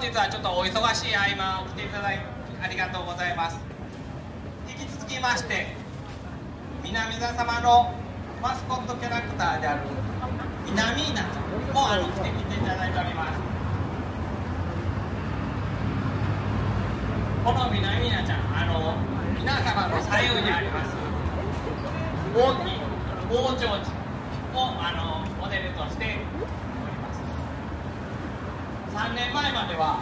日はちょっとお忙しい合間を来ていただきありがとうございます。引き続きまして南座様のマスコットキャラクターであるみなみーなちゃんも来てきていただいております。このみなみーなちゃん皆様の左右にあります大きい大提灯をモデルとしております。3年前までは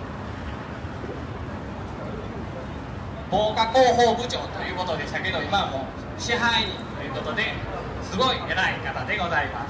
防火広報部長ということでしたけど、今はもう支配人ということですごい偉い方でございます。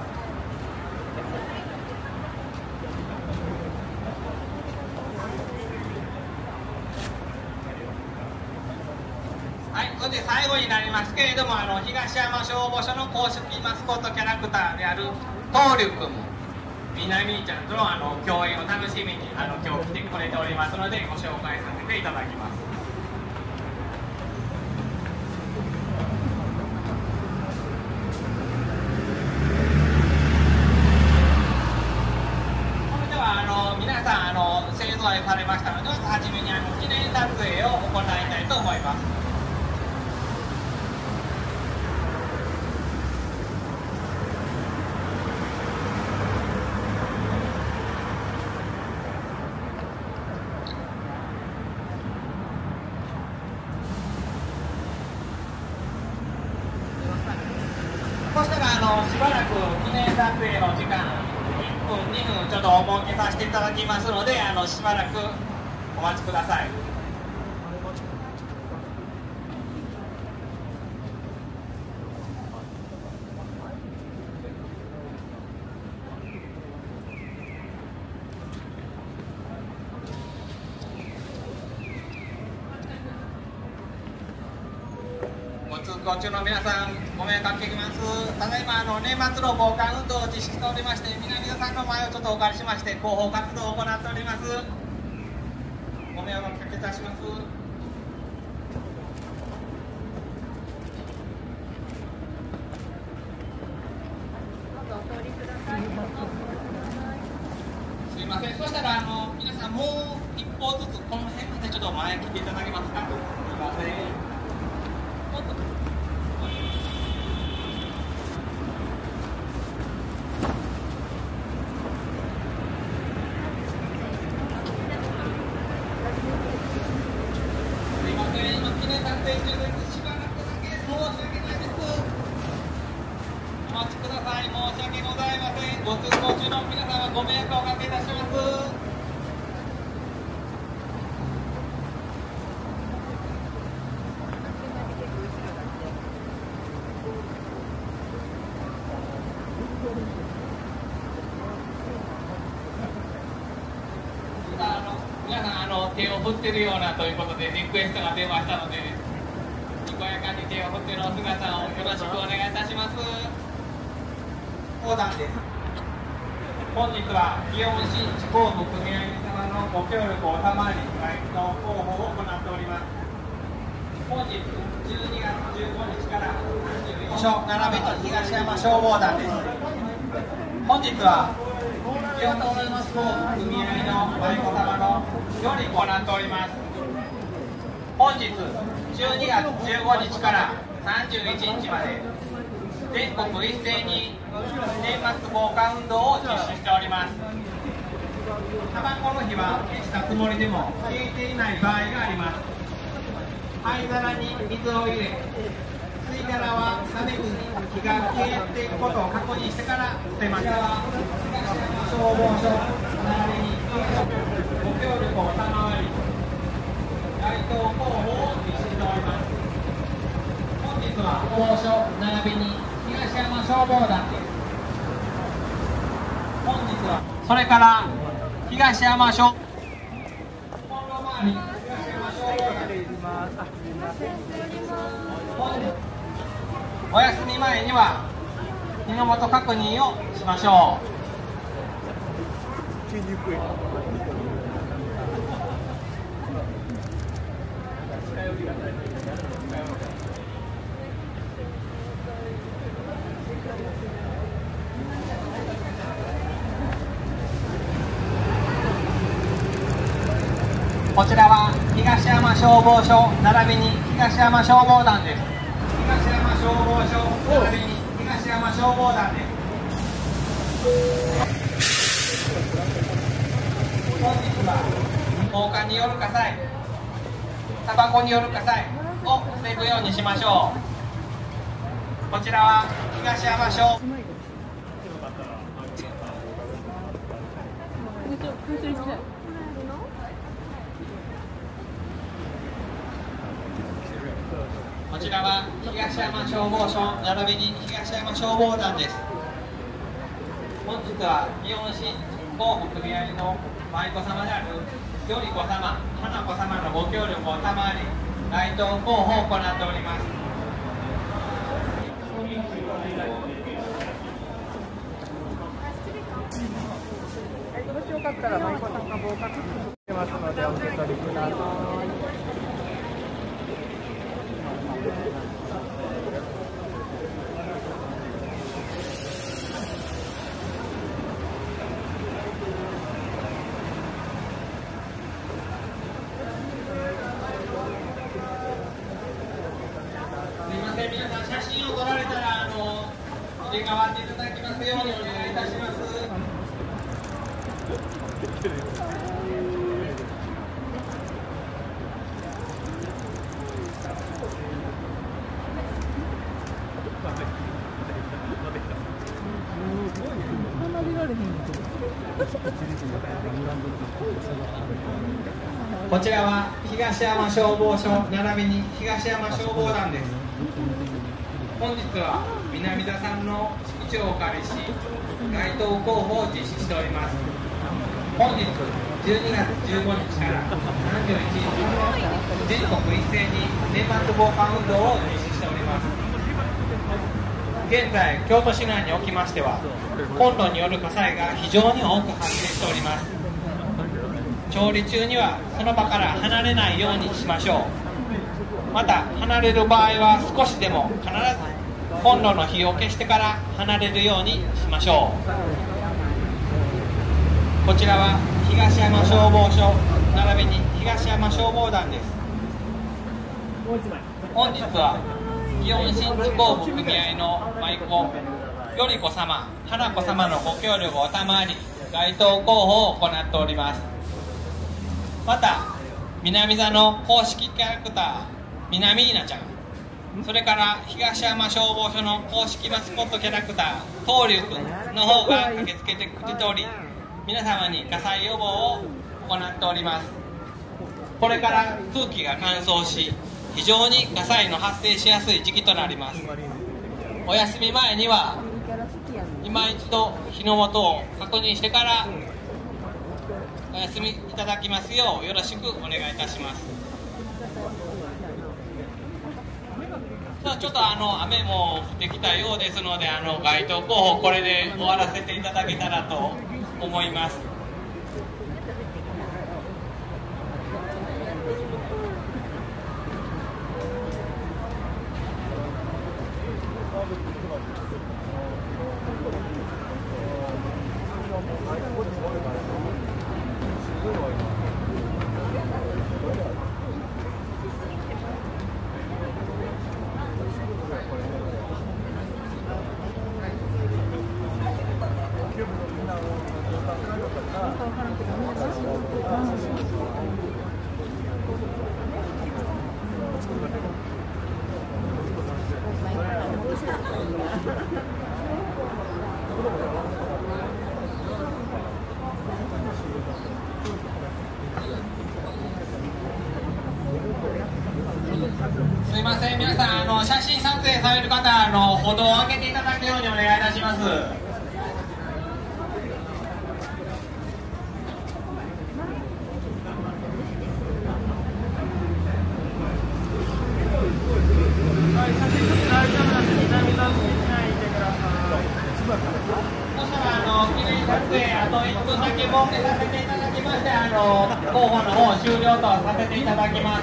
はい、それで最後になりますけれども、東山消防署の公式マスコットキャラクターである東龍君もみなみーちゃんとの共演を楽しみに今日来てくれておりますのでご紹介させていただきます。それでは皆さん勢ぞろいされましたので、まずはじめに記念撮影を行いたいと思います。そしたらしばらく記念撮影の時間1分2分ちょっとお設けさせていただきますのでしばらくお待ちください。ご通行中の皆さんご迷惑かけます。ただいま年末の防火運動を実施しておりまして、南座さんの前をちょっとお借りしまして広報活動を行っております。ご迷惑かけいたします。すいません。そしたら皆さんもう一歩ずつこの辺までちょっと前来ていただけますか。すいません。ご通行中の皆様ご迷惑をおかけいたします。皆さん手を振ってるようなということでリクエストが出ましたので、にこやかに手を振ってのお姿をよろしくお願いいたします。横断です。本日は祇園市地方部組合様のご協力を賜り外出の広報を行っております。本日12月15日から31日並びと東山消防団です。本日は祇園市地方部組合の舞子様のより行っております。本日12月15日から31日まで全国一斉に年末防火運動を実施しております。タバコの火は消したつもりでも消えていない場合があります。灰皿に水を入れ、吸い殻は冷めずに火が消えていくことを確認してから捨てました。消防署並びにご協力を賜り街頭広報を実施しております。本日は消防署並びに東山消防団です。本日はそれから東山消お休み前には身元確認をしましょう。 こちらは東山消防署並びに東山消防団です。東山消防署並びに東山消防団です。本日は放火による火災、タバコによる火災を防ぐようにしましょう。こちらは東山消こちらは東山消防署並びに東山消防団です。本日は祇園市広報組合の舞妓様であるより子様、花子様のご協力を賜り、街頭広報を行っております。 もしよかったら舞妓さんが合格してますのでお受け取りください。 皆さん写真を撮られたら入れ替わっていただきますようにお願いいたします。こちらは東山消防署並びに東山消防団です。本日は南田さんの敷地をお借りし、街頭広報を実施しております。本日12月15日から31日、全国一斉に年末防火運動を実施しております。現在、京都市内におきましては、コンロによる火災が非常に多く発生しております。調理中にはその場から離れないようにしましょう。また離れる場合は少しでも必ずコンロの火を消してから離れるようにしましょう。こちらは東山消防署並びに東山消防団です。本日は祇園新地工部組合の舞妓より子様、花子様のご協力を賜り、街頭広報を行っております。また南座の公式キャラクター南稲ちゃん、それから東山消防署の公式マスコットキャラクター東龍くんの方が駆けつけてくれており、皆様に火災予防を行っております。これから空気が乾燥し、非常に火災の発生しやすい時期となります。お休み前には今一度火の元を確認してからお休みいただきますようよろしくお願いいたします。ちょっと雨も降ってきたようですので、街頭広報これで終わらせていただけたらと思います。すいません、皆さん写真撮影される方歩道を開けていただくようにお願いいたします。そしたら記念撮影あと1分だけ設けさせていただきまして、候補の方終了とさせていただきます。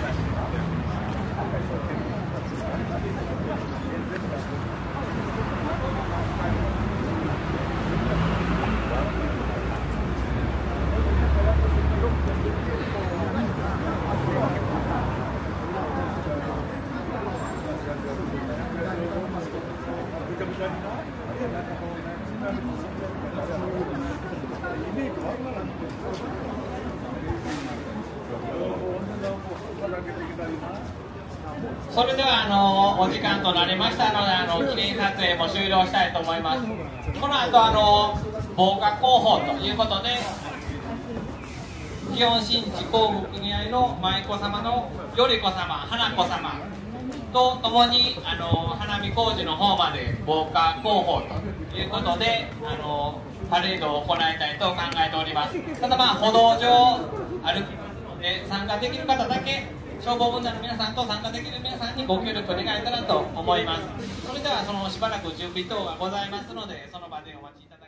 それではお時間となりましたので記念撮影も終了したいと思います。この後防火広報ということで祇園新地工具組合の舞妓様の頼子様、花子様と共に花見工事の方まで防火広報ということでパレードを行いたいと考えております。ただ歩道上歩きで参加できる方だけ消防分団の皆さんと参加できる皆さんにご協力願えたらと思います。それではしばらく準備等がございますのでその場でお待ちいただきます。